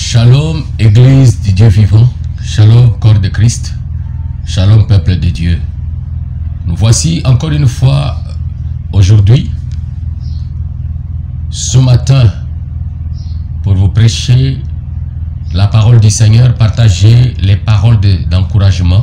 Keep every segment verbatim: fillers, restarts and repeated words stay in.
Shalom, Église du Dieu vivant. Shalom, corps de Christ. Shalom, peuple de Dieu. Nous voici encore une fois aujourd'hui, ce matin, pour vous prêcher la parole du Seigneur, partager les paroles d'encouragement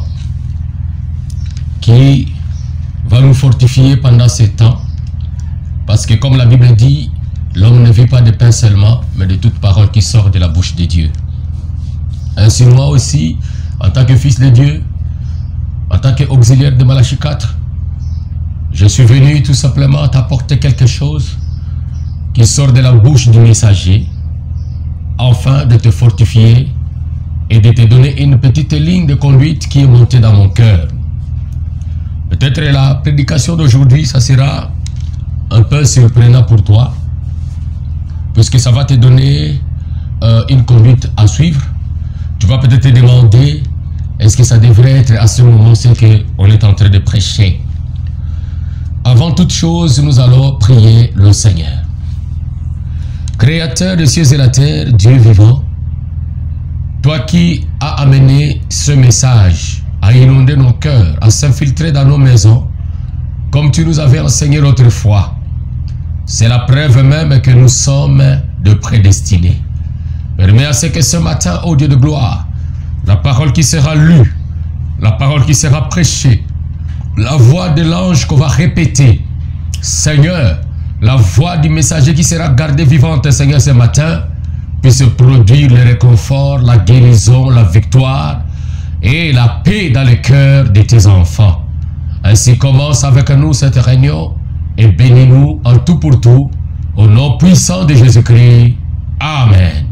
qui va nous fortifier pendant ces temps. Parce que comme la Bible dit, l'homme ne vit pas de pain seulement, mais de toute parole qui sort de la bouche de Dieu. Ainsi moi aussi, en tant que fils de Dieu, en tant qu'auxiliaire de Malachie quatre, je suis venu tout simplement t'apporter quelque chose qui sort de la bouche du messager, afin de te fortifier et de te donner une petite ligne de conduite qui est montée dans mon cœur. Peut-être la prédication d'aujourd'hui, ça sera un peu surprenant pour toi, puisque ça va te donner euh, une conduite à suivre. Tu vas peut-être te demander, est-ce que ça devrait être à ce moment ce qu'on est en train de prêcher? Avant toute chose, nous allons prier le Seigneur. Créateur des cieux et la terre, Dieu vivant, toi qui as amené ce message à inonder nos cœurs, à s'infiltrer dans nos maisons, comme tu nous avais enseigné autrefois, c'est la preuve même que nous sommes de prédestinés. Permets à ce que ce matin, ô Dieu de gloire, la parole qui sera lue, la parole qui sera prêchée, la voix de l'ange qu'on va répéter, Seigneur, la voix du messager qui sera gardée vivante, Seigneur, ce matin, puisse produire le réconfort, la guérison, la victoire et la paix dans le cœur de tes enfants. Ainsi commence avec nous cette réunion et bénis-nous en tout pour tout, au nom puissant de Jésus-Christ. Amen.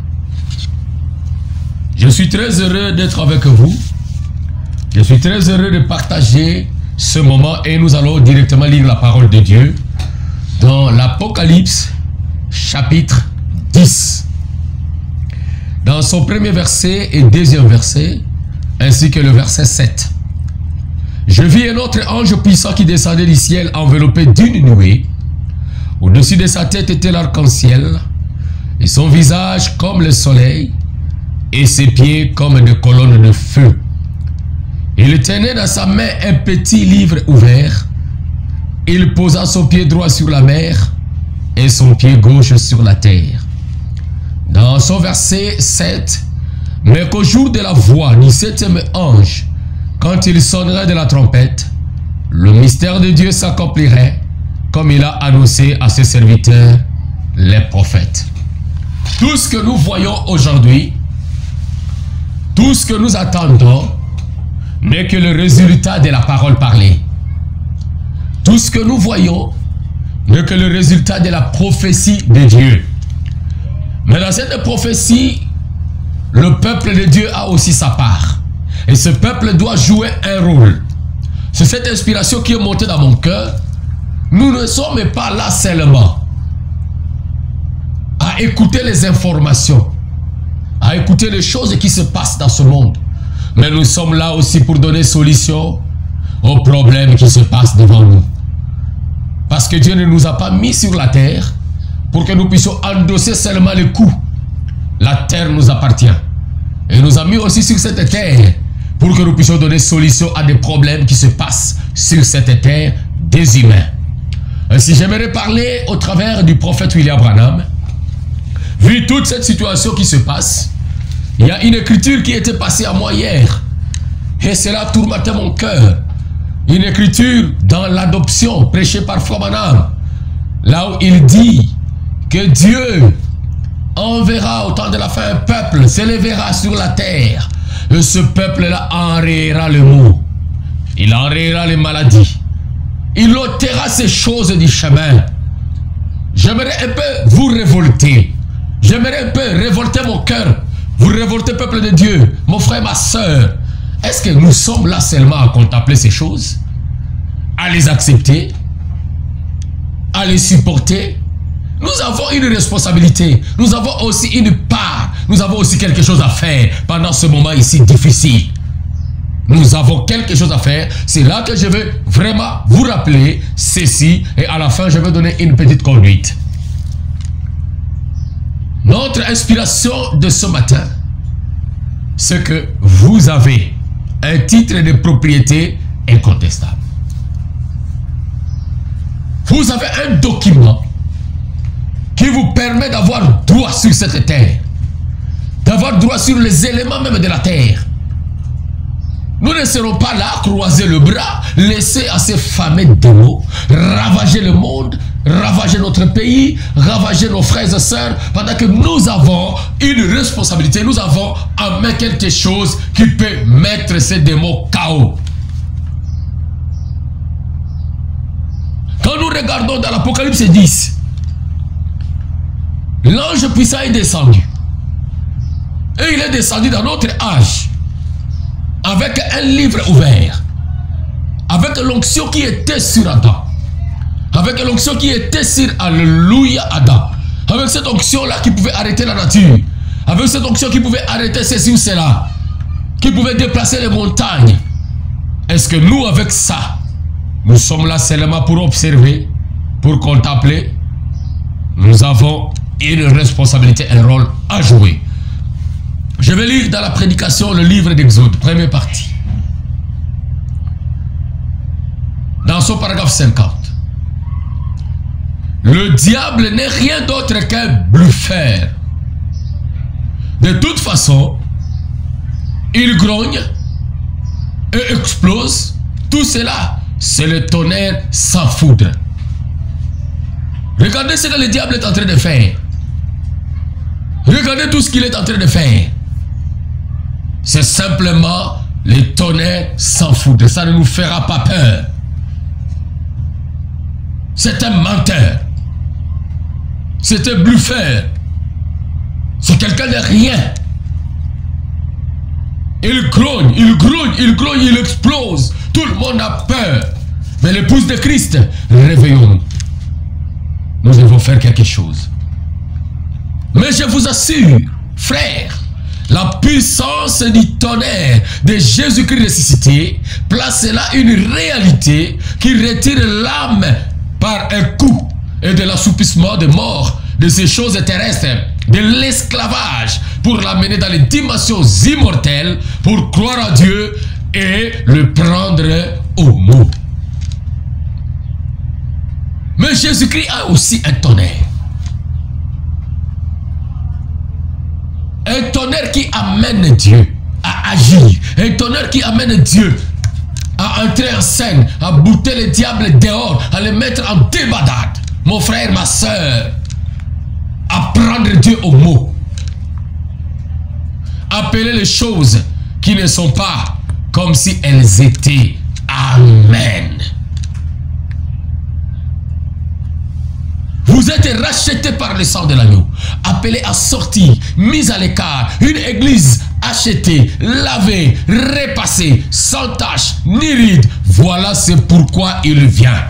Je suis très heureux d'être avec vous. Je suis très heureux de partager ce moment et nous allons directement lire la parole de Dieu dans l'Apocalypse chapitre dix. Dans son premier verset et deuxième verset, ainsi que le verset sept. Je vis un autre ange puissant qui descendait du ciel enveloppé d'une nuée. Au-dessus de sa tête était l'arc-en-ciel, et son visage comme le soleil, et ses pieds comme des colonnes de feu. Il tenait dans sa main un petit livre ouvert. Il posa son pied droit sur la mer et son pied gauche sur la terre. Dans son verset sept, mais qu'au jour de la voix du septième ange, quand il sonnerait de la trompette, le mystère de Dieu s'accomplirait comme il a annoncé à ses serviteurs, les prophètes. Tout ce que nous voyons aujourd'hui, tout ce que nous attendons, n'est que le résultat de la parole parlée. Tout ce que nous voyons n'est que le résultat de la prophétie de Dieu. Mais dans cette prophétie, le peuple de Dieu a aussi sa part. Et ce peuple doit jouer un rôle. C'est cette inspiration qui est montée dans mon cœur. Nous ne sommes pas là seulement à écouter les informations, à écouter les choses qui se passent dans ce monde. Mais nous sommes là aussi pour donner solution aux problèmes qui se passent devant nous. Parce que Dieu ne nous a pas mis sur la terre pour que nous puissions endosser seulement les coups. La terre nous appartient. Et il nous a mis aussi sur cette terre pour que nous puissions donner solution à des problèmes qui se passent sur cette terre des humains. Ainsi, j'aimerais parler au travers du prophète William Branham. Vu toute cette situation qui se passe, il y a une écriture qui était passée à moi hier. Et cela tourmentait mon cœur. Une écriture dans l'adoption prêchée par Frère Branham. Là où il dit que Dieu enverra au temps de la fin un peuple, s'élèvera sur la terre. Et ce peuple-là enrayera le mot. Il enrayera les maladies. Il ôtera ces choses du chemin. J'aimerais un peu vous révolter. J'aimerais un peu révolter mon cœur. Vous révoltez, peuple de Dieu, mon frère, ma soeur. Est-ce que nous sommes là seulement à contempler ces choses, à les accepter, à les supporter? Nous avons une responsabilité. Nous avons aussi une part. Nous avons aussi quelque chose à faire pendant ce moment ici difficile. Nous avons quelque chose à faire. C'est là que je veux vraiment vous rappeler ceci. Et à la fin, je vais donner une petite conduite. Notre inspiration de ce matin c'est que vous avez un titre de propriété incontestable. Vous avez un document qui vous permet d'avoir droit sur cette terre, d'avoir droit sur les éléments même de la terre. Nous ne serons pas là, croiser le bras, laisser à ces fameux démons ravager le monde, ravager notre pays, ravager nos frères et sœurs, pendant que nous avons une responsabilité, nous avons en main quelque chose qui peut mettre ces démons K O. Quand nous regardons dans l'Apocalypse dix, l'ange puissant est descendu. Et il est descendu dans notre âge, avec un livre ouvert, avec l'onction qui était sur Adam, avec l'onction qui était sur Alléluia Adam, avec cette onction-là qui pouvait arrêter la nature, avec cette onction qui pouvait arrêter ceci ou cela, qui pouvait déplacer les montagnes. Est-ce que nous, avec ça, nous sommes là seulement pour observer, pour contempler? Nous avons une responsabilité, un rôle à jouer. Je vais lire dans la prédication le livre d'Exode, première partie. Dans son paragraphe cinquante. Le diable n'est rien d'autre qu'un bluffeur. De toute façon, il grogne et explose. Tout cela, c'est le tonnerre sans foudre. Regardez ce que le diable est en train de faire. Regardez tout ce qu'il est en train de faire. C'est simplement les tonnerres sans foudre. Ça ne nous fera pas peur. C'est un menteur. C'est un bluffeur. C'est quelqu'un de rien. Il grogne, il grogne, il grogne, il explose. Tout le monde a peur. Mais l'épouse de Christ, réveillons-nous. Nous devons faire quelque chose. Mais je vous assure, frères, la puissance du tonnerre de Jésus-Christ ressuscité place là une réalité qui retire l'âme par un coup et de l'assoupissement de mort de ces choses terrestres, de l'esclavage, pour l'amener dans les dimensions immortelles, pour croire à Dieu et le prendre au mot. Mais Jésus-Christ a aussi un tonnerre. Un tonnerre qui amène Dieu à agir. Un tonnerre qui amène Dieu à entrer en scène, à bouter le diable dehors, à le mettre en débandade. Mon frère, ma soeur, à prendre Dieu au mot. Appeler les choses qui ne sont pas comme si elles étaient. Amen. Vous êtes rachetés par le sang de l'agneau, appelés à sortir, mis à l'écart, une église achetée, lavée, repassée, sans tache, ni ride. Voilà c'est pourquoi il vient.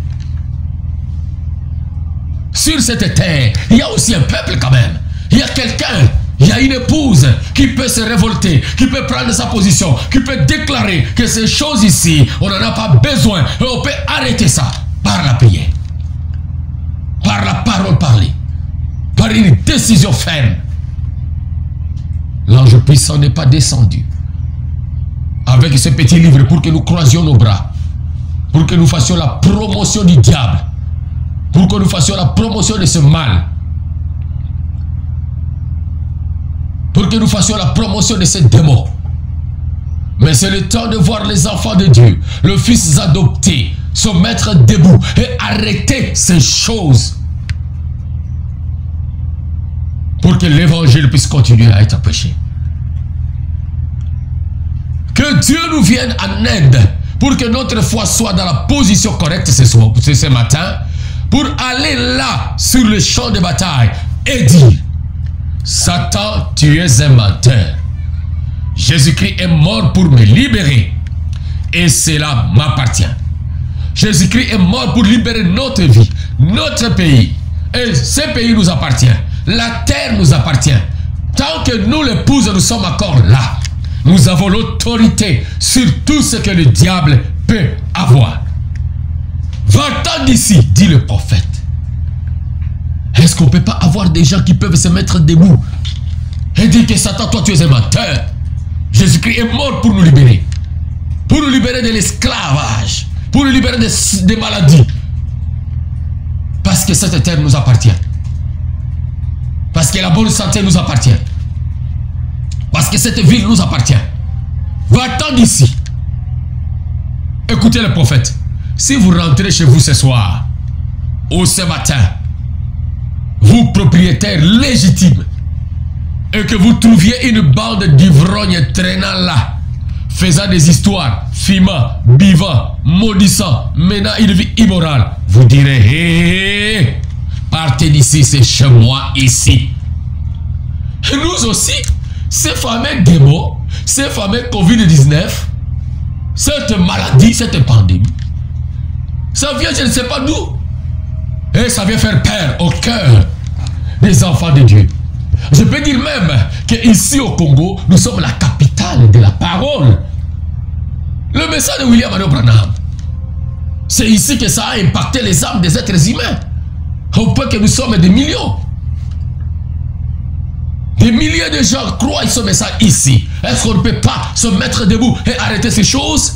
Sur cette terre, il y a aussi un peuple quand même. Il y a quelqu'un, il y a une épouse qui peut se révolter, qui peut prendre sa position, qui peut déclarer que ces choses ici, on n'en a pas besoin et on peut arrêter ça par la prière. Par la parole parlée, par une décision ferme. L'ange puissant n'est pas descendu avec ce petit livre pour que nous croisions nos bras, pour que nous fassions la promotion du diable, pour que nous fassions la promotion de ce mal, pour que nous fassions la promotion de ces démons. Mais c'est le temps de voir les enfants de Dieu, le Fils adopté, se mettre debout et arrêter ces choses pour que l'évangile puisse continuer à être prêché. Que Dieu nous vienne en aide pour que notre foi soit dans la position correcte ce, soir, ce matin, pour aller là sur le champ de bataille et dire: Satan, tu es un menteur. Jésus-Christ est mort pour me libérer et cela m'appartient. Jésus-Christ est mort pour libérer notre vie, notre pays. Et ce pays nous appartient. La terre nous appartient. Tant que nous, l'épouse, nous sommes encore là, nous avons l'autorité sur tout ce que le diable peut avoir. Va-t'en d'ici, dit le prophète. Est-ce qu'on ne peut pas avoir des gens qui peuvent se mettre debout et dire que Satan, toi tu es un menteur? Jésus-Christ est mort pour nous libérer. Pour nous libérer de l'esclavage. Pour nous libérer des, des maladies. Parce que cette terre nous appartient. Parce que la bonne santé nous appartient. Parce que cette ville nous appartient. Va-t'en d'ici. Écoutez le prophète. Si vous rentrez chez vous ce soir, ou ce matin, vous propriétaire légitime, et que vous trouviez une bande d'ivrognes traînant là, faisant des histoires, fumant, buvant, maudissant, menant une vie immorale, vous direz, hé, hé, partez d'ici, c'est chez moi, ici. Et nous aussi, ces fameux démons, ces fameux Covid dix-neuf, cette maladie, cette pandémie, ça vient, je ne sais pas d'où. Et ça vient faire peur au cœur des enfants de Dieu. Je peux dire même qu'ici au Congo, nous sommes la capitale de la parole. Le message de William Ado Branham, c'est ici que ça a impacté les âmes des êtres humains. Au point que nous sommes des millions. Des milliers de gens croient ce message ici. Est-ce qu'on ne peut pas se mettre debout et arrêter ces choses?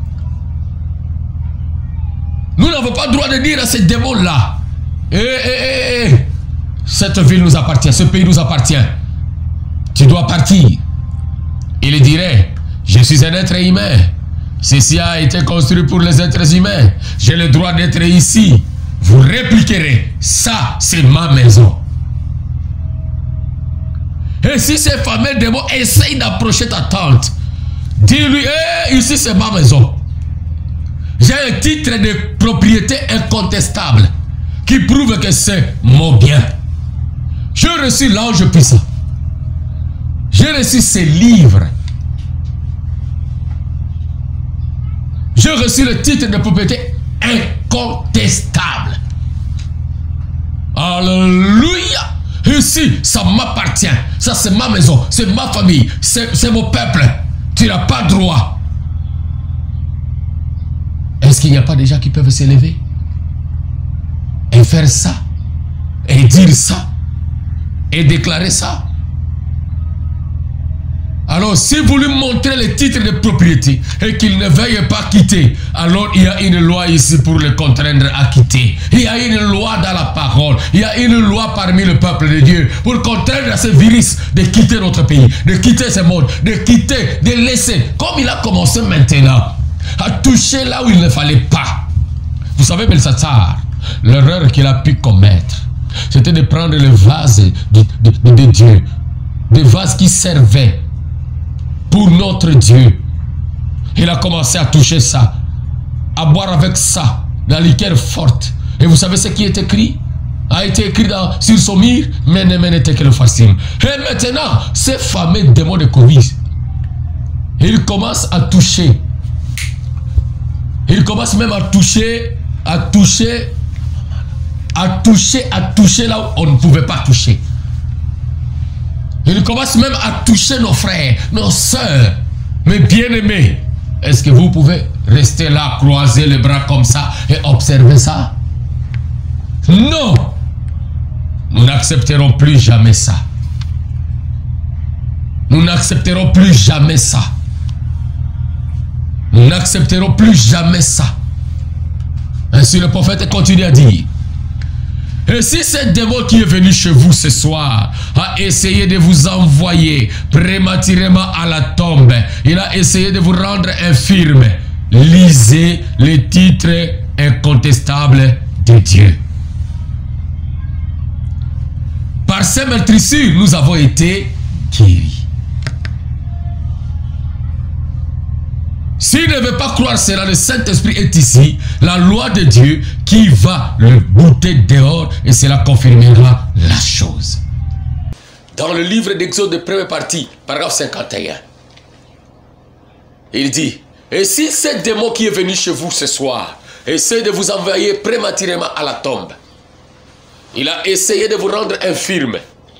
Nous n'avons pas le droit de dire à ces démons-là, eh, eh, eh, eh, cette ville nous appartient, ce pays nous appartient. Tu dois partir. Il dirait, je suis un être humain. Ceci a été construit pour les êtres humains. J'ai le droit d'être ici. Vous répliquerez, ça c'est ma maison. Et si ces fameux démons essayent d'approcher ta tante, dis-lui, hey, ici c'est ma maison. J'ai un titre de propriété incontestable qui prouve que c'est mon bien. J'ai reçu l'ange puissant. J'ai reçu ses livres. J'ai reçu le titre de propriété incontestable. Alléluia. Ici, ça m'appartient. Ça, c'est ma maison. C'est ma famille. C'est mon peuple. Tu n'as pas droit. Est-ce qu'il n'y a pas des gens qui peuvent s'élever et faire ça, et dire ça, et déclarer ça? Alors, si vous lui montrez le titre de propriété et qu'il ne veuille pas quitter, alors il y a une loi ici pour le contraindre à quitter. Il y a une loi dans la parole. Il y a une loi parmi le peuple de Dieu pour contraindre à ce virus de quitter notre pays, de quitter ce monde, de quitter, de laisser, comme il a commencé maintenant, à toucher là où il ne fallait pas. Vous savez, Belshazzar, l'erreur qu'il a pu commettre, c'était de prendre le vase de, de, de, de Dieu, des vases qui servaient pour notre Dieu. Il a commencé à toucher ça, à boire avec ça, la liqueur forte. Et vous savez ce qui est écrit? A été écrit dans, sur son mur, mais ne n'était que le facile. Et maintenant, ces fameux démons de Covid, ils commencent à toucher. Ils commencent même à toucher, à toucher, à toucher, à toucher là où on ne pouvait pas toucher. Ils commencent même à toucher nos frères, nos sœurs. Mais bien-aimés, est-ce que vous pouvez rester là, croiser les bras comme ça et observer ça? Non! Nous n'accepterons plus jamais ça. Nous n'accepterons plus jamais ça. Nous n'accepterons plus jamais ça. Ainsi le prophète continue à dire. Et si ce démon qui est venu chez vous ce soir a essayé de vous envoyer prématurément à la tombe, il a essayé de vous rendre infirme, lisez les titres incontestables de Dieu. Par ces meurtrissures, nous avons été guéris. S'il ne veut pas croire cela, le Saint-Esprit est ici, la loi de Dieu qui va le bouter dehors et cela confirmera la chose. Dans le livre d'Exode de première partie, paragraphe cinquante et un, il dit, et si ce démon qui est venu chez vous ce soir essaie de vous envoyer prématurément à la tombe, il a essayé de vous rendre infirme,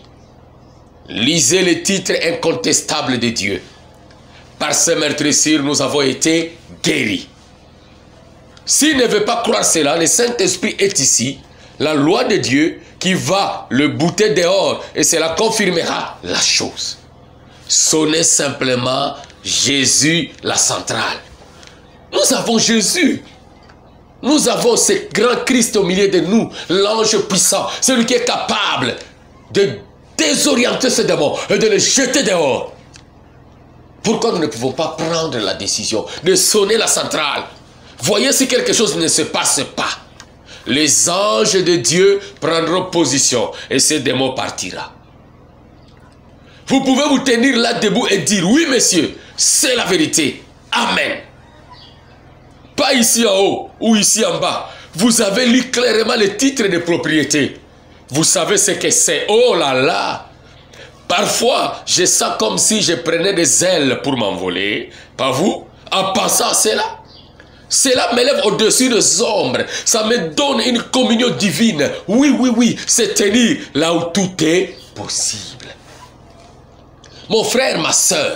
lisez les titres incontestables de Dieu. Par ces meurtrissures, nous avons été guéris. S'il ne veut pas croire cela, le Saint-Esprit est ici, la loi de Dieu qui va le bouter dehors et cela confirmera la chose. Sonnez simplement Jésus, la centrale. Nous avons Jésus. Nous avons ce grand Christ au milieu de nous, l'ange puissant, celui qui est capable de désorienter ce démon et de le jeter dehors. Pourquoi nous ne pouvons pas prendre la décision de sonner la centrale? Voyez si quelque chose ne se passe pas. Les anges de Dieu prendront position et ce démon partira. Vous pouvez vous tenir là debout et dire, oui messieurs, c'est la vérité. Amen. Pas ici en haut ou ici en bas. Vous avez lu clairement le titre de propriété. Vous savez ce que c'est. Oh là là. Parfois, je sens comme si je prenais des ailes pour m'envoler. Pas vous? En pensant à cela. Cela m'élève au-dessus des ombres. Ça me donne une communion divine. Oui, oui, oui. C'est tenir là où tout est possible. Mon frère, ma soeur.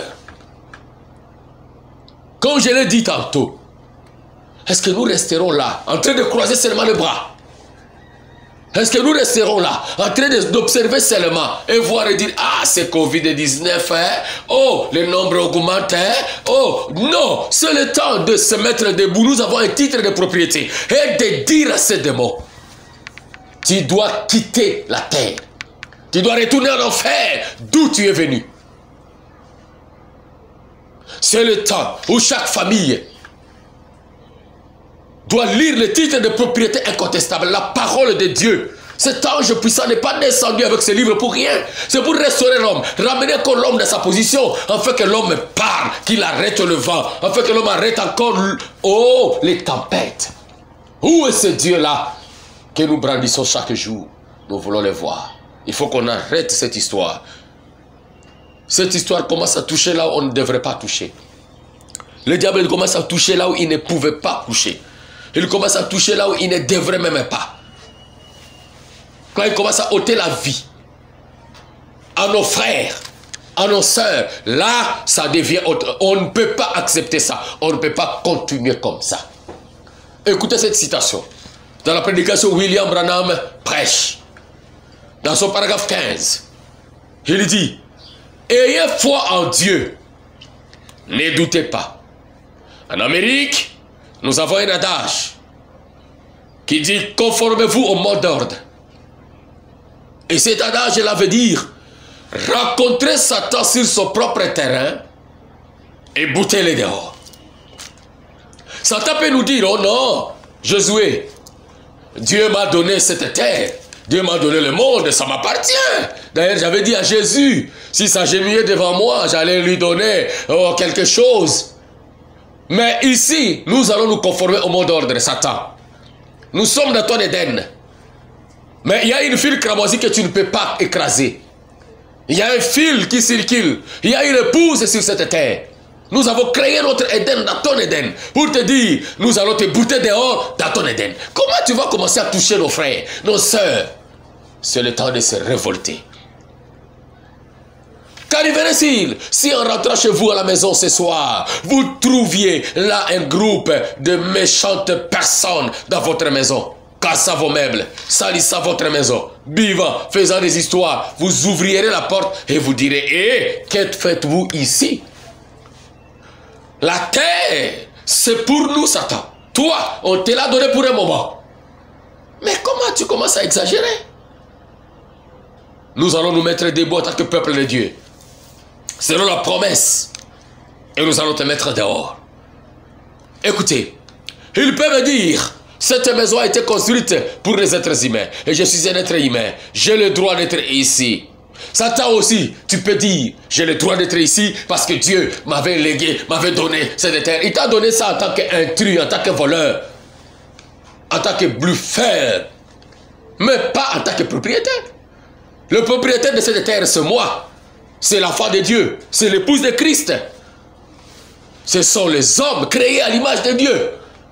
Comme je l'ai dit tantôt. Est-ce que nous resterons là, en train de croiser seulement les bras? Est-ce que nous resterons là, en train d'observer seulement et voir et dire, ah, c'est Covid dix-neuf, hein? Oh, le nombre augmente, hein? Oh, non, c'est le temps de se mettre debout. Nous avons un titre de propriété et de dire à ces démons, tu dois quitter la terre. Tu dois retourner en enfer, d'où tu es venu. C'est le temps où chaque famille doit lire le titre de propriété incontestable, la parole de Dieu. Cet ange puissant n'est pas descendu avec ce livre pour rien. C'est pour restaurer l'homme, ramener encore l'homme dans sa position, afin que l'homme parle, qu'il arrête le vent, afin que l'homme arrête encore, oh, les tempêtes. Où est ce Dieu-là que nous brandissons chaque jour? Nous voulons le voir. Il faut qu'on arrête cette histoire. Cette histoire commence à toucher là où on ne devrait pas toucher. Le diable commence à toucher là où il ne pouvait pas toucher. Il commence à toucher là où il ne devrait même pas. Quand il commence à ôter la vie à nos frères, à nos sœurs, là, ça devient autre. On ne peut pas accepter ça. On ne peut pas continuer comme ça. Écoutez cette citation. Dans la prédication, William Branham prêche. Dans son paragraphe quinze, il dit, ayez foi en Dieu. Ne doutez pas. En Amérique, nous avons un adage qui dit conformez-vous au mot d'ordre. Et cet adage, là veut dire rencontrer Satan sur son propre terrain et boutez-le dehors. Satan peut nous dire, oh non, Josué, Dieu m'a donné cette terre, Dieu m'a donné le monde, ça m'appartient. D'ailleurs, j'avais dit à Jésus, si s'agenouillait devant moi, j'allais lui donner oh, quelque chose. Mais ici, nous allons nous conformer au mot d'ordre, Satan. Nous sommes dans ton Éden. Mais il y a une file cramoisie que tu ne peux pas écraser. Il y a un fil qui circule. Il y a une épouse sur cette terre. Nous avons créé notre Éden dans ton Éden. Pour te dire, nous allons te bouter dehors dans ton Éden. Comment tu vas commencer à toucher nos frères, nos sœurs? C'est le temps de se révolter. Qu'arriverait-il si en rentrant chez vous à la maison ce soir, vous trouviez là un groupe de méchantes personnes dans votre maison, cassant vos meubles, salissant votre maison, buvant, faisant des histoires, vous ouvrirez la porte et vous direz, hé, que faites-vous ici? La terre, c'est pour nous, Satan. Toi, on te l'a donné pour un moment. Mais comment tu commences à exagérer? Nous allons nous mettre debout en tant que peuple de Dieu. Selon la promesse. Et nous allons te mettre dehors. Écoutez, il peut me dire, cette maison a été construite pour les êtres humains. Et je suis un être humain. J'ai le droit d'être ici. Satan aussi, tu peux dire, j'ai le droit d'être ici parce que Dieu m'avait légué, m'avait donné cette terre. Il t'a donné ça en tant qu'intrus, en tant que voleur, en tant que bluffeur, mais pas en tant que propriétaire. Le propriétaire de cette terre, c'est moi. C'est l'enfant de Dieu. C'est l'épouse de Christ. Ce sont les hommes créés à l'image de Dieu.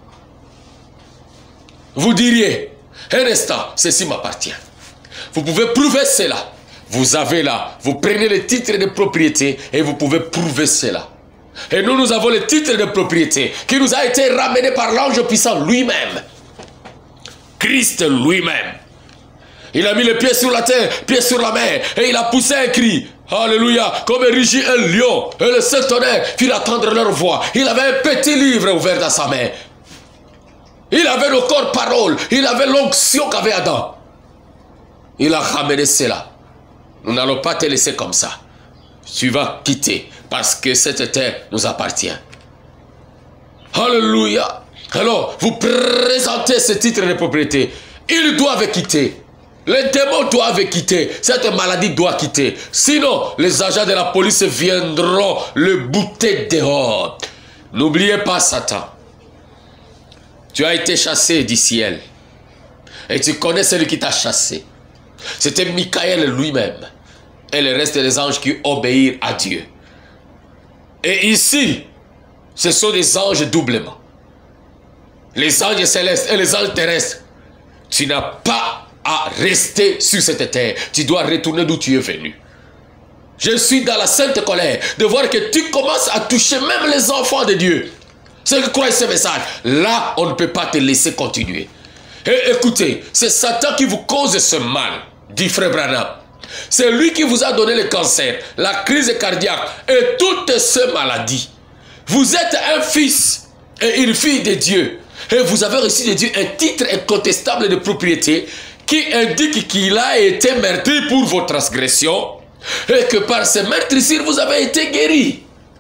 Vous diriez, un instant, ceci m'appartient. Vous pouvez prouver cela. Vous avez là, vous prenez le titre de propriété et vous pouvez prouver cela. Et nous, nous avons le titre de propriété qui nous a été ramené par l'ange puissant lui-même. Christ lui-même. Il a mis le pied sur la terre, pied sur la mer, et il a poussé un cri. Alléluia. Comme rugit un lion. Et le Saint-Tonnerre fit entendre leur voix. Il avait un petit livre ouvert dans sa main. Il avait le corps parole. Il avait l'onction qu'avait Adam. Il a ramené cela. Nous n'allons pas te laisser comme ça. Tu vas quitter parce que cette terre nous appartient. Alléluia. Alors, vous présentez ce titre de propriété. Ils doivent quitter. Les démons doivent quitter. Cette maladie doit quitter. Sinon, les agents de la police viendront le bouter dehors. N'oubliez pas Satan. Tu as été chassé du ciel. Et tu connais celui qui t'a chassé. C'était Michael lui-même. Et le reste des anges qui obéirent à Dieu. Et ici, ce sont des anges doublement. Les anges célestes et les anges terrestres. Tu n'as pas à rester sur cette terre. Tu dois retourner d'où tu es venu. Je suis dans la sainte colère de voir que tu commences à toucher même les enfants de Dieu. Ceux qui croient ce message, là, on ne peut pas te laisser continuer. Et écoutez, c'est Satan qui vous cause ce mal, dit Frère Branham. C'est lui qui vous a donné le cancer, la crise cardiaque et toutes ces maladies. Vous êtes un fils et une fille de Dieu. Et vous avez reçu de Dieu un titre incontestable de propriété qui indique qu'il a été meurtri pour vos transgressions et que par ces meurtrissures, vous avez été guéri.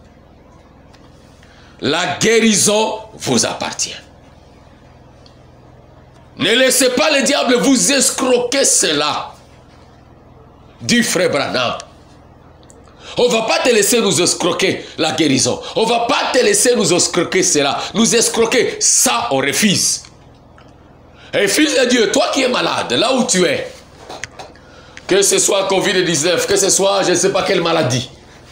La guérison vous appartient. Ne laissez pas le diable vous escroquer cela. Du Frère Branham. On ne va pas te laisser nous escroquer la guérison. On ne va pas te laisser nous escroquer cela. Nous escroquer, ça on refuse. Et fils de Dieu, toi qui es malade, là où tu es, que ce soit Covid dix-neuf, que ce soit je ne sais pas quelle maladie,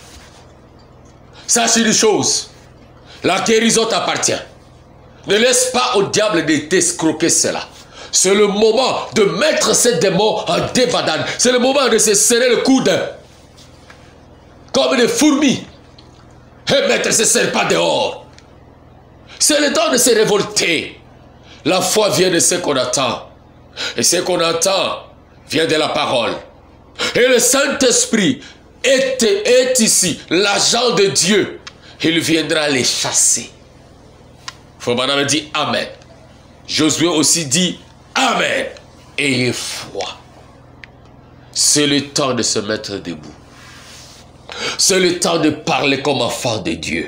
sache une chose, la guérison t'appartient. Ne laisse pas au diable de t'escroquer cela. C'est le moment de mettre ces démons en débandade. C'est le moment de se serrer le coude comme des fourmis et mettre ces serpents dehors. C'est le temps de se révolter. La foi vient de ce qu'on attend. Et ce qu'on attend vient de la parole. Et le Saint-Esprit est, est ici, l'agent de Dieu. Il viendra les chasser. Fourbana dit Amen. Josué aussi dit Amen. Ayez foi. C'est le temps de se mettre debout. C'est le temps de parler comme enfant de Dieu.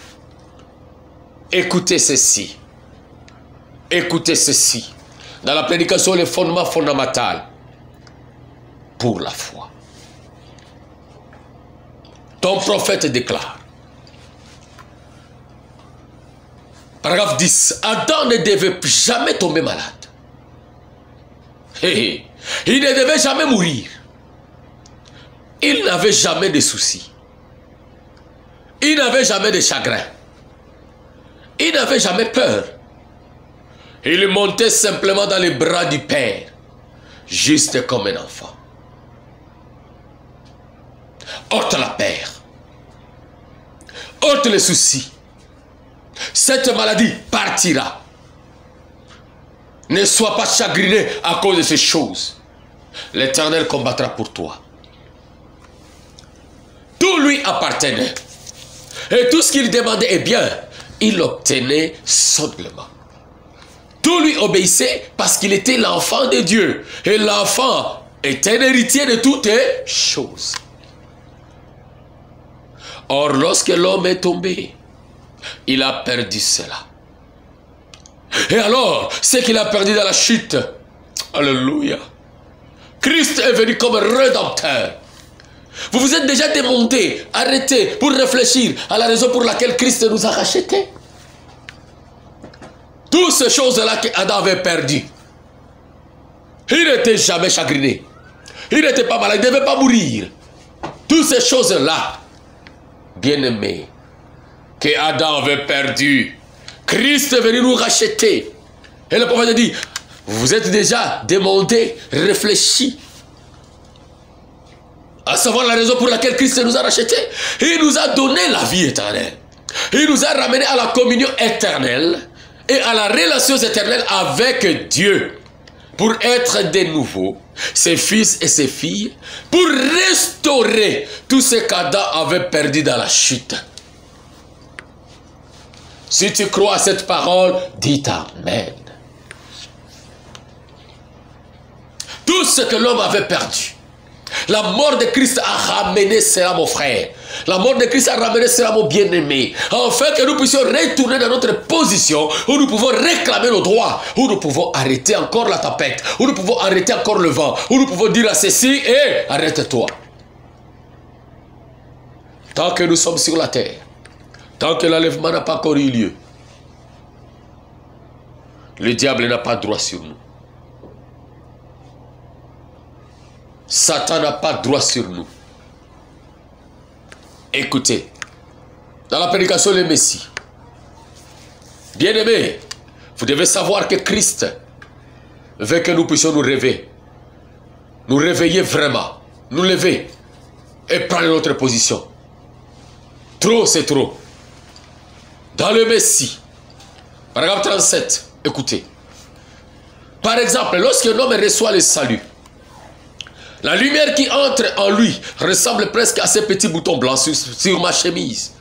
Écoutez ceci. Écoutez ceci. Dans la prédication, le fondement fondamental pour la foi. Ton prophète déclare. Paragraphe dix. Adam ne devait jamais tomber malade. Hey, hey. Il ne devait jamais mourir. Il n'avait jamais de soucis. Il n'avait jamais de chagrin. Il n'avait jamais peur. Il montait simplement dans les bras du Père, juste comme un enfant. Ôte la peur. Ôte les soucis. Cette maladie partira. Ne sois pas chagriné à cause de ces choses. L'Éternel combattra pour toi. Tout lui appartenait. Et tout ce qu'il demandait, eh bien, il l'obtenait simplement. Tout lui obéissait parce qu'il était l'enfant de Dieu. Et l'enfant est un héritier de toutes choses. Or, lorsque l'homme est tombé, il a perdu cela. Et alors, ce qu'il a perdu dans la chute, alléluia, Christ est venu comme rédempteur. Vous vous êtes déjà demandé, arrêtez pour réfléchir à la raison pour laquelle Christ nous a rachetés. Toutes ces choses-là qu'Adam avait perdues. Il n'était jamais chagriné. Il n'était pas malade, il ne devait pas mourir. Toutes ces choses-là, bien-aimés, que Adam avait perdu, Christ est venu nous racheter. Et le prophète dit, vous êtes déjà demandé, réfléchi, à savoir la raison pour laquelle Christ nous a rachetés. Il nous a donné la vie éternelle. Il nous a ramenés à la communion éternelle et à la relation éternelle avec Dieu. pour être de nouveau ses fils et ses filles, pour restaurer tout ce qu'Adam avait perdu dans la chute. Si tu crois à cette parole, dis Amen. Tout ce que l'homme avait perdu, la mort de Christ a ramené cela, mon frère. La mort de Christ a ramené cela, mon bien-aimé. Afin que nous puissions retourner dans notre position où nous pouvons réclamer nos droits, où nous pouvons arrêter encore la tempête, où nous pouvons arrêter encore le vent, où nous pouvons dire à ceci, hé, hey, arrête-toi. Tant que nous sommes sur la terre, tant que l'enlèvement n'a pas encore eu lieu, le diable n'a pas droit sur nous. Satan n'a pas droit sur nous. Écoutez, dans la prédication du Messie, bien-aimés, vous devez savoir que Christ veut que nous puissions nous réveiller. Nous réveiller vraiment. Nous lever et prendre notre position. Trop, c'est trop. Dans le Messie, paragraphe trente-sept, écoutez. Par exemple, lorsqu'un homme reçoit le salut, la lumière qui entre en lui ressemble presque à ces petits boutons blancs sur, sur ma chemise.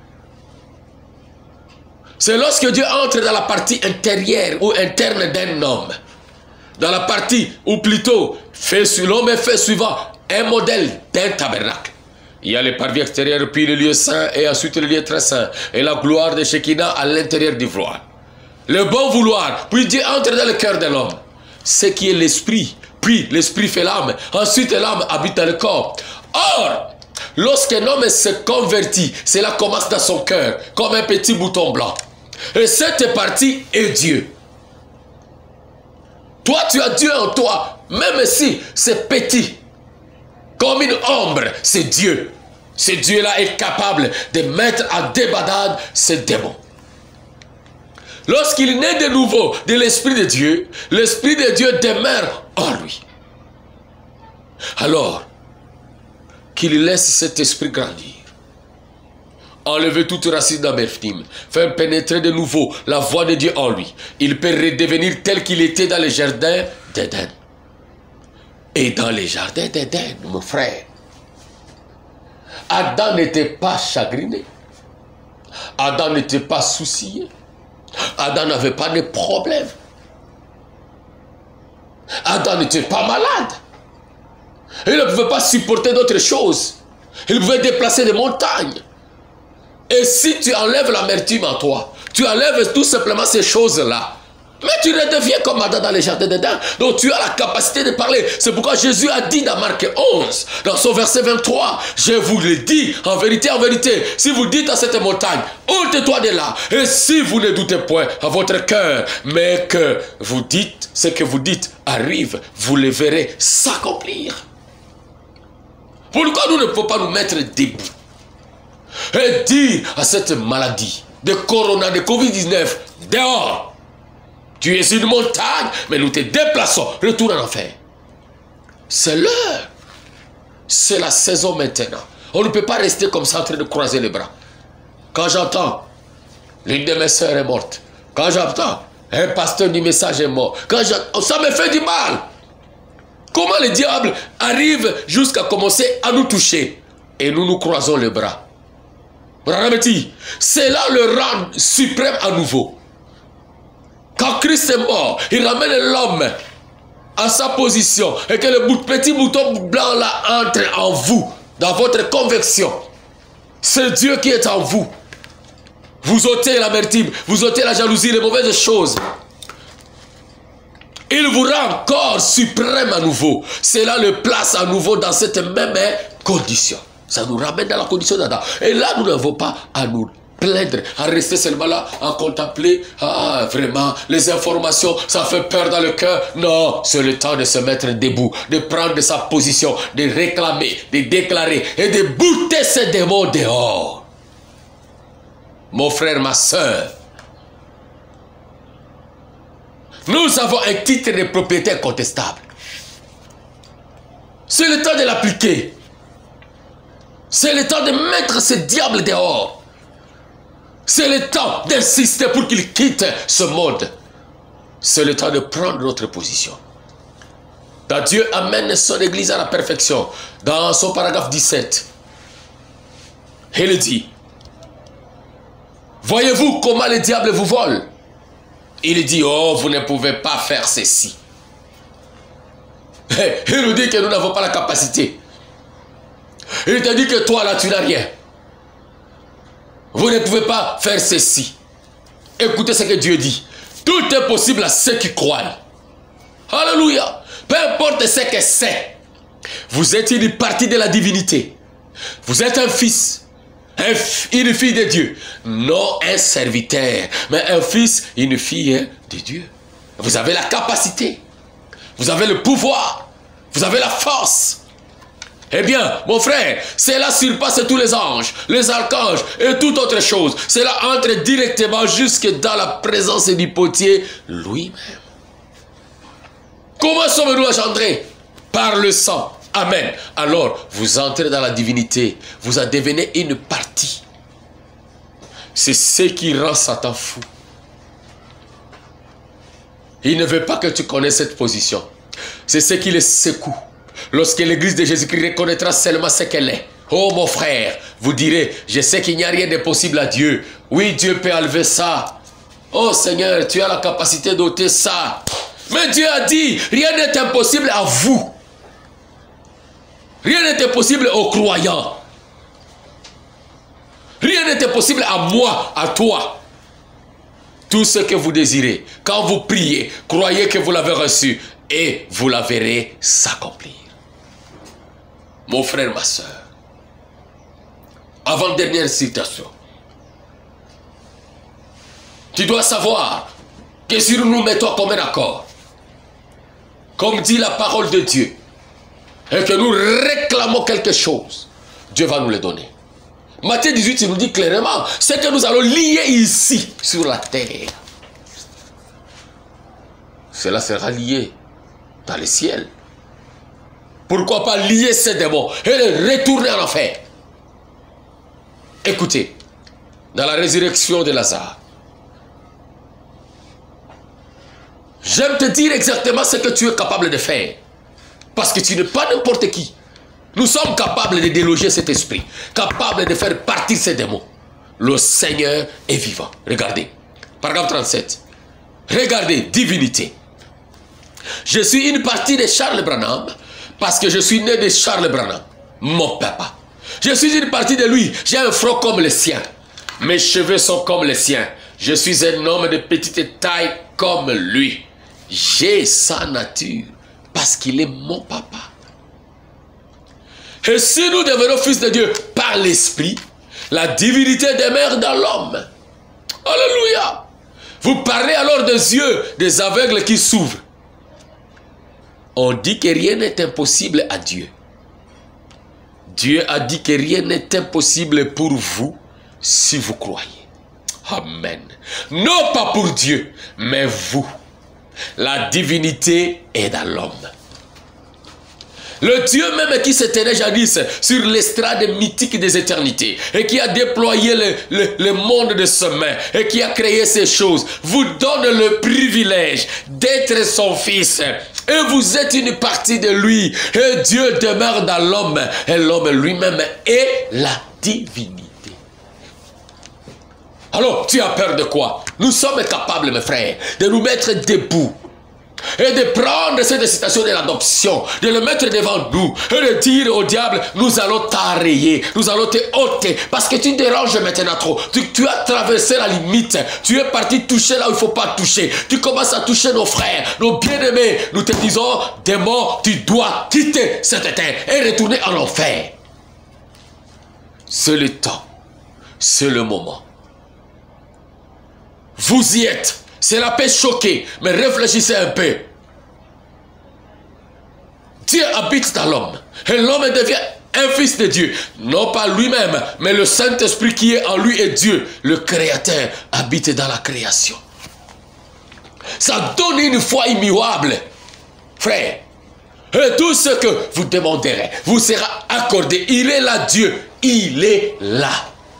C'est lorsque Dieu entre dans la partie intérieure ou interne d'un homme. Dans la partie, ou plutôt, l'homme est fait suivant un modèle d'un tabernacle. Il y a les parvis extérieurs, puis le lieu saint, et ensuite le lieu très saint. Et la gloire de Shekinah à l'intérieur du voile. Le bon vouloir, puis Dieu entre dans le cœur de l'homme. Ce qui est l'esprit. Puis l'esprit fait l'âme. Ensuite l'âme habite dans le corps. Or, lorsqu'un homme se convertit, cela commence dans son cœur, comme un petit bouton blanc. Et cette partie est Dieu. Toi, tu as Dieu en toi, même si c'est petit. Comme une ombre, c'est Dieu. Ce Dieu-là est capable de mettre en débandade ces démons. Lorsqu'il naît de nouveau de l'Esprit de Dieu, l'Esprit de Dieu demeure en lui. Alors, qu'il laisse cet esprit grandir. Enlever toute racine d'amertume, faire pénétrer de nouveau la voix de Dieu en lui. Il peut redevenir tel qu'il était dans les jardins d'Éden. Et dans les jardins d'Éden, mon frère, Adam n'était pas chagriné. Adam n'était pas soucié. Adam n'avait pas de problème. Adam n'était pas malade. Il ne pouvait pas supporter d'autres choses. Il pouvait déplacer des montagnes. Et si tu enlèves l'amertume en toi, tu enlèves tout simplement ces choses-là, mais tu redeviens comme Adam dans les jardins d'Éden. Donc tu as la capacité de parler. C'est pourquoi Jésus a dit dans Marc onze, dans son verset vingt-trois, je vous le dis en vérité, en vérité, si vous dites à cette montagne, ôte-toi de là, et si vous ne doutez point à votre cœur, mais que vous dites, ce que vous dites arrive, vous le verrez s'accomplir. Pourquoi nous ne pouvons pas nous mettre debout et dire à cette maladie de corona, de covid dix-neuf, dehors? Tu es une montagne, mais nous te déplaçons. Retourne en enfer. C'est l'heure. C'est la saison maintenant. On ne peut pas rester comme ça en train de croiser les bras. Quand j'entends, l'une de mes sœurs est morte. Quand j'entends, un pasteur du message est mort. Quand ça me fait du mal. Comment le diable arrive jusqu'à commencer à nous toucher? Et nous nous croisons les bras. C'est là le rang suprême à nouveau. Quand Christ est mort, il ramène l'homme à sa position et que le petit bouton blanc là entre en vous, dans votre conviction. C'est Dieu qui est en vous. Vous ôtez l'amertume, vous ôtez la jalousie, les mauvaises choses. Il vous rend corps suprême à nouveau. Cela le place à nouveau dans cette même condition. Ça nous ramène dans la condition d'Adam. Et là, nous n'avons pas à nous plaindre, à rester seulement là, à contempler, ah vraiment, les informations, ça fait peur dans le cœur. Non, c'est le temps de se mettre debout, de prendre sa position, de réclamer, de déclarer et de bouter ces démons dehors. Mon frère, ma soeur, nous avons un titre de propriété incontestable. C'est le temps de l'appliquer. C'est le temps de mettre ce diable dehors. C'est le temps d'insister pour qu'il quitte ce monde. C'est le temps de prendre notre position. Dans Dieu amène son église à la perfection. Dans son paragraphe dix-sept, il dit, voyez-vous comment le diable vous vole? Il dit, oh, vous ne pouvez pas faire ceci. Il nous dit que nous n'avons pas la capacité. Il te dit que toi là, tu n'as rien. Vous ne pouvez pas faire ceci. Écoutez ce que Dieu dit. Tout est possible à ceux qui croient. Alléluia. Peu importe ce que c'est. Vous êtes une partie de la divinité. Vous êtes un fils. Un, une fille de Dieu. Non un serviteur. Mais un fils, une fille de Dieu. Vous avez la capacité. Vous avez le pouvoir. Vous avez la force. Eh bien, mon frère, cela surpasse tous les anges, les archanges et toute autre chose. Cela entre directement jusque dans la présence du potier lui-même. Comment sommes-nous engendrés? Par le sang. Amen. Alors, vous entrez dans la divinité. Vous en devenez une partie. C'est ce qui rend Satan fou. Il ne veut pas que tu connaisses cette position. C'est ce qui le secoue. Lorsque l'église de Jésus-Christ reconnaîtra seulement ce qu'elle est. Oh mon frère, vous direz, je sais qu'il n'y a rien de possible à Dieu. Oui, Dieu peut enlever ça. Oh Seigneur, tu as la capacité d'ôter ça. Mais Dieu a dit, rien n'est impossible à vous. Rien n'est impossible aux croyants. Rien n'est impossible à moi, à toi. Tout ce que vous désirez, quand vous priez, croyez que vous l'avez reçu et vous la verrez s'accomplir. Mon frère, ma soeur, avant-dernière citation. Tu dois savoir que si nous nous mettons comme un accord, comme dit la parole de Dieu, et que nous réclamons quelque chose, Dieu va nous le donner. Matthieu dix-huit, il nous dit clairement, c'est que nous allons lier ici, sur la terre. Cela sera lié dans le ciel. Pourquoi pas lier ces démons et les retourner en enfer? Écoutez, dans la résurrection de Lazare, j'aime te dire exactement ce que tu es capable de faire. Parce que tu n'es pas n'importe qui. Nous sommes capables de déloger cet esprit, capables de faire partir ces démons. Le Seigneur est vivant. Regardez, paragraphe trente-sept. Regardez, divinité. Je suis une partie de Charles Branham parce que je suis né de Charles Branham, mon papa. Je suis une partie de lui. J'ai un front comme le sien. Mes cheveux sont comme les siens. Je suis un homme de petite taille comme lui. J'ai sa nature parce qu'il est mon papa. Et si nous devenons fils de Dieu par l'esprit, la divinité demeure dans l'homme. Alléluia. Vous parlez alors des yeux des aveugles qui s'ouvrent. On dit que rien n'est impossible à Dieu. Dieu a dit que rien n'est impossible pour vous si vous croyez. Amen. Non pas pour Dieu, mais vous. La divinité est dans l'homme. Le Dieu même qui se tenait jadis sur l'estrade mythique des éternités et qui a déployé le, le, le monde de ses mains et qui a créé ces choses vous donne le privilège d'être son fils. Et vous êtes une partie de lui. Et Dieu demeure dans l'homme. Et l'homme lui-même est la divinité. Alors, tu as peur de quoi? Nous sommes capables, mes frères, de nous mettre debout. Et de prendre cette citation de l'adoption, de le mettre devant nous et de dire au diable, nous allons t'arrayer, nous allons te ôter, parce que tu déranges maintenant trop. Tu, tu as traversé la limite, tu es parti toucher là où il ne faut pas toucher. Tu commences à toucher nos frères, nos bien-aimés. Nous te disons, démon, tu dois quitter cette terre et retourner en enfer. C'est le temps, c'est le moment. Vous y êtes. Cela peut choquer, mais réfléchissez un peu. Dieu habite dans l'homme. Et l'homme devient un fils de Dieu. Non pas lui-même, mais le Saint-Esprit qui est en lui est Dieu. Le Créateur habite dans la création. Ça donne une foi immuable. Frère, et tout ce que vous demanderez vous sera accordé. Il est là, Dieu. Il est là.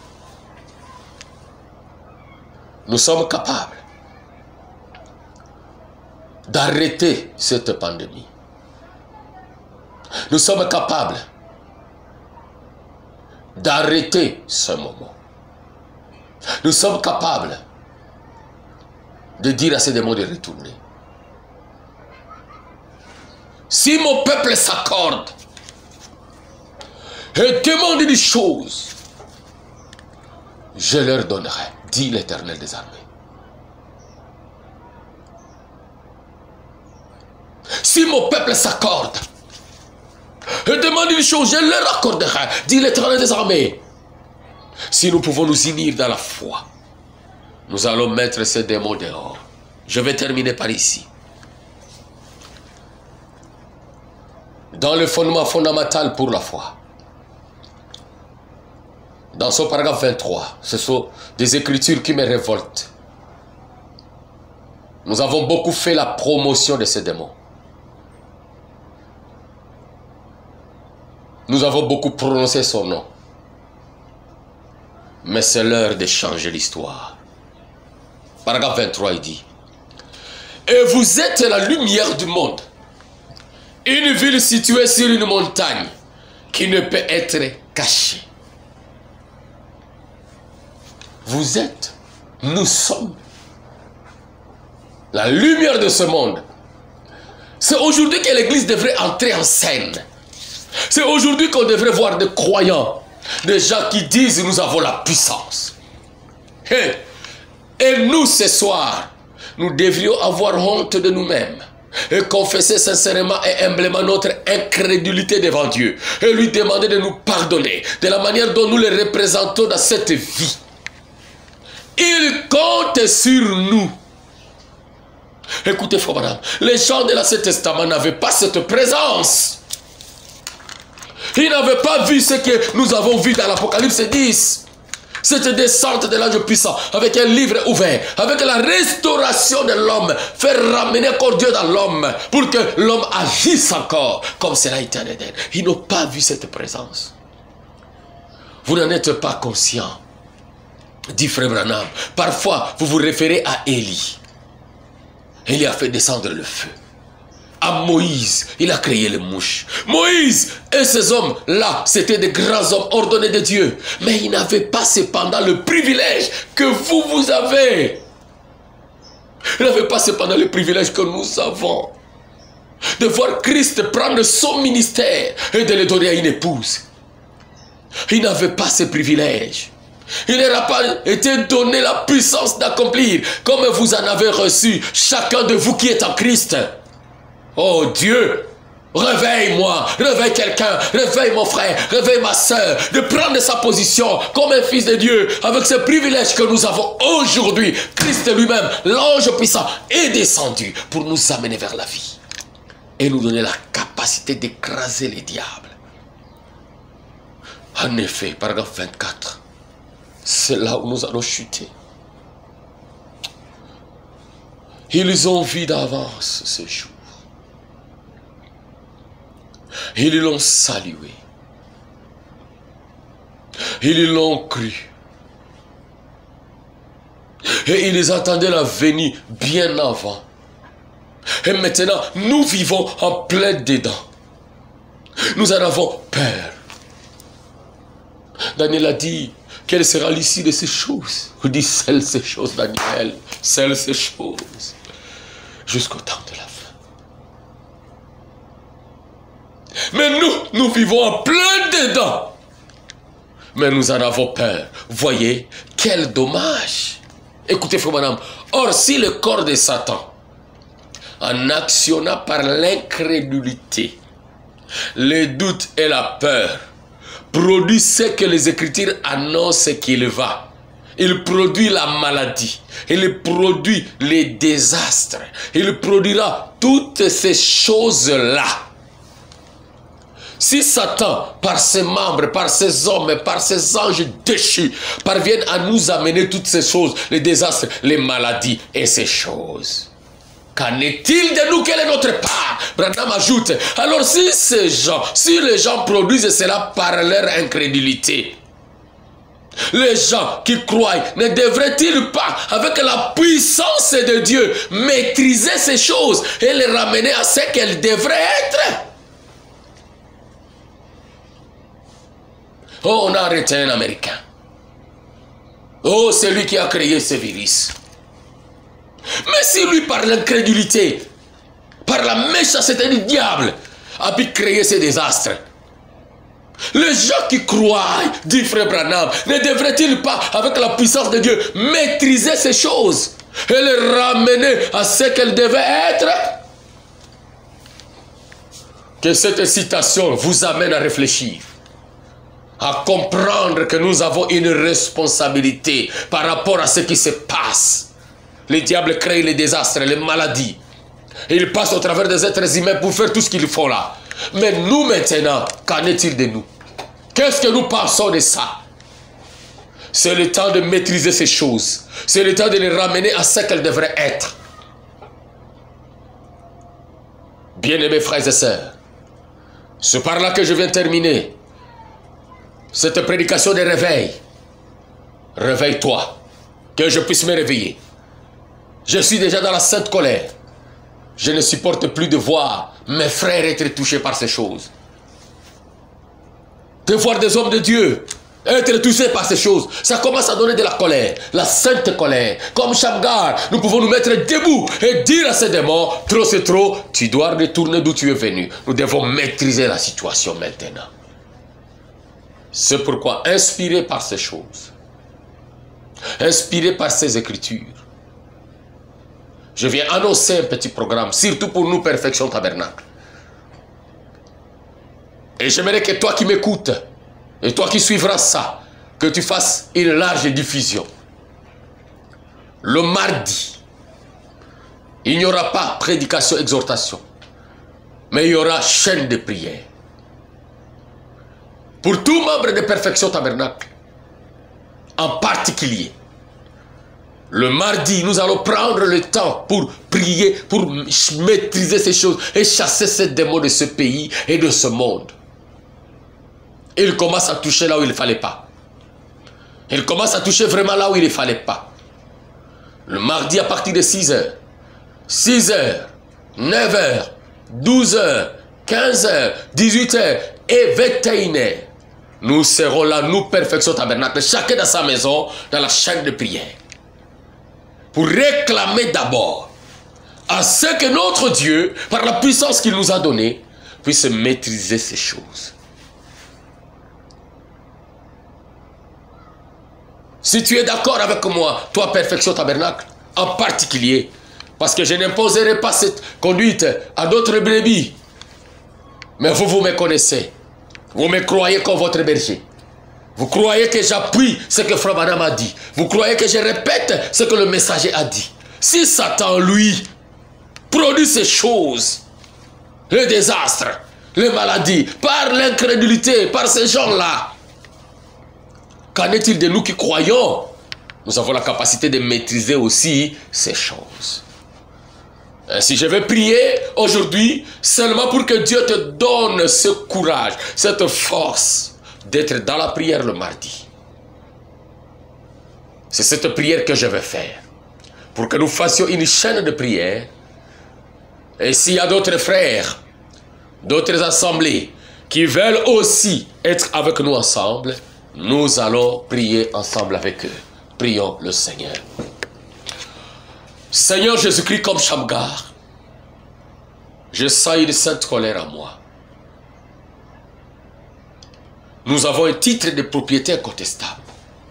Nous sommes capables d'arrêter cette pandémie. Nous sommes capables d'arrêter ce moment. Nous sommes capables de dire à ces démons de retourner. Si mon peuple s'accorde et demande des choses, je leur donnerai, dit l'Éternel des armées. Si mon peuple s'accorde et demande des choses, je leur accorderai, dit l'Éternel des armées. Si nous pouvons nous unir dans la foi, nous allons mettre ces démons dehors. Je vais terminer par ici. Dans le fondement fondamental pour la foi, dans son paragraphe vingt-trois, ce sont des écritures qui me révoltent. Nous avons beaucoup fait la promotion de ces démons. Nous avons beaucoup prononcé son nom. Mais c'est l'heure de changer l'histoire. Paragraphe vingt-trois, il dit: et vous êtes la lumière du monde. Une ville située sur une montagne qui ne peut être cachée. Vous êtes, nous sommes la lumière de ce monde. C'est aujourd'hui que l'Église devrait entrer en scène. C'est aujourd'hui qu'on devrait voir des croyants, des gens qui disent nous avons la puissance. Et, et nous ce soir, nous devrions avoir honte de nous-mêmes et confesser sincèrement et humblement notre incrédulité devant Dieu et lui demander de nous pardonner de la manière dont nous le représentons dans cette vie. Il compte sur nous. Écoutez, frère Branham, les gens de l'Ancien Testament n'avaient pas cette présence. Ils n'avaient pas vu ce que nous avons vu dans l'Apocalypse dix. Cette descente de l'ange puissant avec un livre ouvert, avec la restauration de l'homme, faire ramener encore Dieu dans l'homme pour que l'homme agisse encore comme cela était en Éden. Ils n'ont pas vu cette présence. Vous n'en êtes pas conscient, dit frère Branham. Parfois, vous vous référez à Élie. Élie a fait descendre le feu. À Moïse, il a créé les mouches. Moïse et ces hommes-là, c'était des grands hommes ordonnés de Dieu. Mais ils n'avaient pas cependant le privilège que vous, vous avez. Ils n'avaient pas cependant le privilège que nous avons. De voir Christ prendre son ministère et de le donner à une épouse. Ils n'avaient pas ce privilège. Il leur a pas été donné la puissance d'accomplir comme vous en avez reçu, chacun de vous qui est en Christ. Oh Dieu, réveille-moi, réveille quelqu'un, réveille mon frère, réveille ma soeur, de prendre sa position comme un fils de Dieu, avec ce privilège que nous avons aujourd'hui. Christ lui-même, l'ange puissant, est descendu pour nous amener vers la vie et nous donner la capacité d'écraser les diables. En effet, paragraphe vingt-quatre, c'est là où nous allons chuter. Ils ont vu d'avance ce jour. Ils l'ont salué. Ils l'ont cru. Et ils attendaient la venue bien avant. Et maintenant, nous vivons en plein dedans. Nous en avons peur. Daniel a dit, quelle sera l'issue de ces choses? Il dit, celles ces choses, Daniel, celles ces choses, jusqu'au temps de la fin. Mais nous, nous vivons en plein dedans. Mais nous en avons peur. Voyez, quel dommage. Écoutez, frère madame. Or, si le corps de Satan, en actionnant par l'incrédulité, le doute et la peur, produit ce que les Écritures annoncent qu'il va. Il produit la maladie. Il produit les désastres. Il produira toutes ces choses-là. Si Satan, par ses membres, par ses hommes, par ses anges déchus, parviennent à nous amener toutes ces choses, les désastres, les maladies et ces choses, qu'en est-il de nous? Quelle est notre part? Branham ajoute, alors si ces gens, si les gens produisent cela par leur incrédulité, les gens qui croient, ne devraient-ils pas, avec la puissance de Dieu, maîtriser ces choses et les ramener à ce qu'elles devraient être? Oh, on a arrêté un Américain. Oh, c'est lui qui a créé ce virus. Mais si lui, par l'incrédulité, par la méchanceté du diable, a pu créer ces désastres, les gens qui croient, dit Frère Branham, ne devraient-ils pas, avec la puissance de Dieu, maîtriser ces choses et les ramener à ce qu'elles devaient être? Que cette citation vous amène à réfléchir, à comprendre que nous avons une responsabilité par rapport à ce qui se passe. Le diable crée les désastres, les maladies. Il passe au travers des êtres humains pour faire tout ce qu'il faut là. Mais nous maintenant, qu'en est-il de nous? Qu'est-ce que nous pensons de ça? C'est le temps de maîtriser ces choses. C'est le temps de les ramener à ce qu'elles devraient être. Bien-aimés frères et sœurs, c'est par là que je viens terminer cette prédication de réveil. Réveille-toi, que je puisse me réveiller. Je suis déjà dans la sainte colère. Je ne supporte plus de voir mes frères être touchés par ces choses. De voir des hommes de Dieu être touchés par ces choses, ça commence à donner de la colère, la sainte colère. Comme Shamgar, nous pouvons nous mettre debout et dire à ces démons, trop c'est trop, tu dois retourner d'où tu es venu. Nous devons maîtriser la situation maintenant. C'est pourquoi, inspiré par ces choses, inspiré par ces écritures, je viens annoncer un petit programme, surtout pour nous, Perfection Tabernacle. Et j'aimerais que toi qui m'écoutes, et toi qui suivras ça, que tu fasses une large diffusion. Le mardi, il n'y aura pas prédication, exhortation, mais il y aura chaîne de prière. Pour tout membre de Perfection Tabernacle, en particulier, le mardi, nous allons prendre le temps pour prier, pour maîtriser ces choses et chasser ces démons de ce pays et de ce monde. Il commence à toucher là où il ne fallait pas. Il commence à toucher vraiment là où il ne fallait pas. Le mardi à partir de six heures, six heures, neuf heures, douze heures, quinze heures, dix-huit heures et vingt et une heures. Nous serons là, nous, Perfection Tabernacle, chacun dans sa maison, dans la chaîne de prière. Pour réclamer d'abord à ce que notre Dieu, par la puissance qu'il nous a donnée, puisse maîtriser ces choses. Si tu es d'accord avec moi, toi, Perfection Tabernacle, en particulier, parce que je n'imposerai pas cette conduite à d'autres brebis, mais vous, vous me connaissez. Vous me croyez comme votre berger. Vous croyez que j'appuie ce que Frère Branham a dit. Vous croyez que je répète ce que le messager a dit. Si Satan, lui, produit ces choses, les désastres, les maladies, par l'incrédulité, par ces gens-là, qu'en est-il de nous qui croyons? Nous avons la capacité de maîtriser aussi ces choses. Ainsi, je vais prier aujourd'hui seulement pour que Dieu te donne ce courage, cette force d'être dans la prière le mardi. C'est cette prière que je vais faire. Pour que nous fassions une chaîne de prière. Et s'il y a d'autres frères, d'autres assemblées qui veulent aussi être avec nous ensemble, nous allons prier ensemble avec eux. Prions le Seigneur. Seigneur Jésus-Christ, comme Shamgar, je sens une sainte colère en moi. Nous avons un titre de propriété incontestable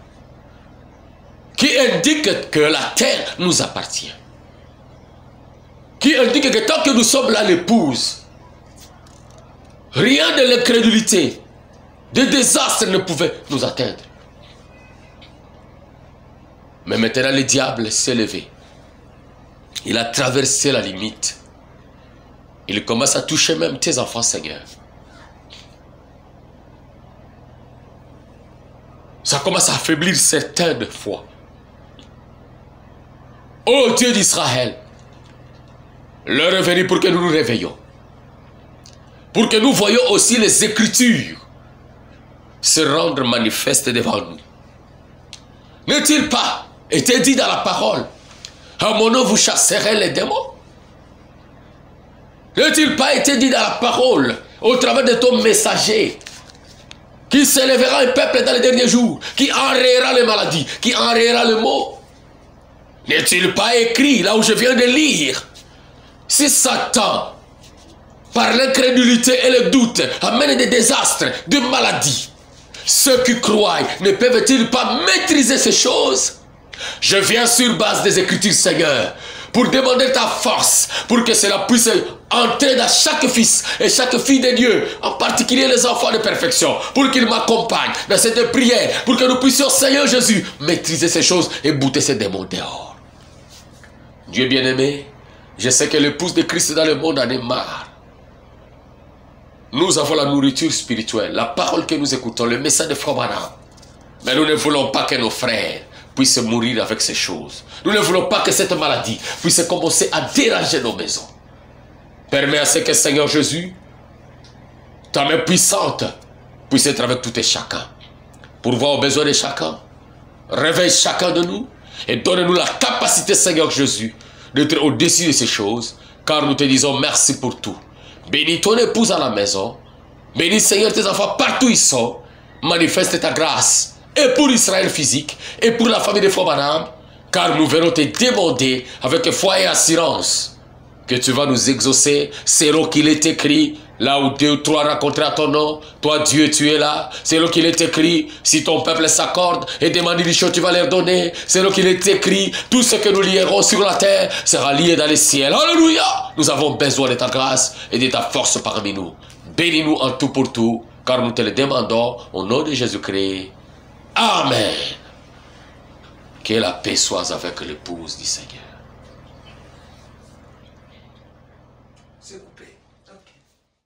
qui indique que la terre nous appartient. Qui indique que tant que nous sommes là l'épouse, rien de l'incrédulité, de désastre ne pouvait nous atteindre. Mais maintenant le diable s'est levé. Il a traversé la limite. Il commence à toucher même tes enfants, Seigneur. Ça commence à affaiblir certaines fois. Ô Dieu d'Israël, l'heure est venue pour que nous nous réveillons. Pour que nous voyions aussi les Écritures se rendre manifestes devant nous. N'est-il pas été dit dans la parole, à mon nom vous chasserez les démons? N'est-il pas été dit dans la parole, au travers de ton messager, qui s'élèvera un peuple dans les derniers jours, qui enrayera les maladies, qui enrayera le mot. N'est-il pas écrit, là où je viens de lire, si Satan, par l'incrédulité et le doute, amène des désastres, des maladies, ceux qui croient ne peuvent-ils pas maîtriser ces choses? Je viens sur base des Écritures, Seigneur, pour demander ta force, pour que cela puisse entrer dans chaque fils et chaque fille de Dieu, en particulier les enfants de perfection, pour qu'ils m'accompagnent dans cette prière, pour que nous puissions, Seigneur Jésus, maîtriser ces choses et bouter ces démons dehors. Dieu bien-aimé, je sais que l'épouse de Christ dans le monde en est marre. Nous avons la nourriture spirituelle, la parole que nous écoutons, le message de Frère Branham. Mais nous ne voulons pas que nos frères puissent mourir avec ces choses. Nous ne voulons pas que cette maladie puisse commencer à déranger nos maisons. Permets à ce que, Seigneur Jésus, ta main puissante puisse être avec tout et chacun. Pour voir aux besoins de chacun. Réveille chacun de nous et donne-nous la capacité, Seigneur Jésus, d'être au-dessus de ces choses, car nous te disons merci pour tout. Bénis ton épouse à la maison. Bénis, Seigneur, tes enfants partout où ils sont. Manifeste ta grâce. Et pour Israël physique, et pour la famille de Frère Branham, car nous venons te demander avec foi et assurance que tu vas nous exaucer, selon qu'il est écrit, là où deux ou trois rencontrent à ton nom, toi Dieu tu es là, selon qu'il est écrit, si ton peuple s'accorde et demande des choses tu vas leur donner, selon qu'il est écrit, tout ce que nous lierons sur la terre sera lié dans les ciels. Alléluia! Nous avons besoin de ta grâce et de ta force parmi nous. Bénis-nous en tout pour tout, car nous te le demandons au nom de Jésus-Christ. Amen. Que la paix soit avec l'épouse du Seigneur.